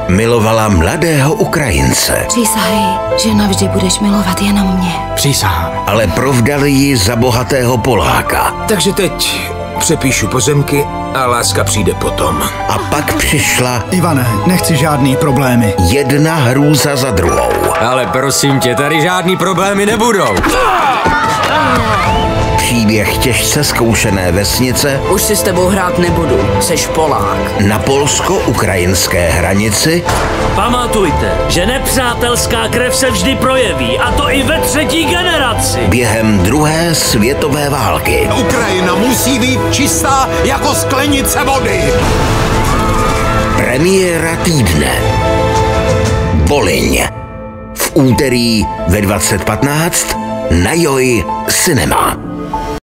milovala mladého Ukrajince. Přísahej, že navždy budeš milovat jenom mě. Přísahám. Ale provdali ji za bohatého Poláka. Takže teď přepíšu pozemky a láska přijde potom. A pak přišla Ivane, nechci žádný problémy. jedna hrůza za druhou. Ale prosím tě, tady žádný problémy nebudou. Příběh těžce zkoušené vesnice Už si s tebou hrát nebudu, seš Polák. na polsko-ukrajinské hranici Pamatujte, že nepřátelská krev se vždy projeví, a to i ve třetí generaci. během druhé světové války. Ukrajina musí být čistá jako sklenice vody. Premiéra týdne. Bolyň. V úterý ve 20:15 na Joj Cinema.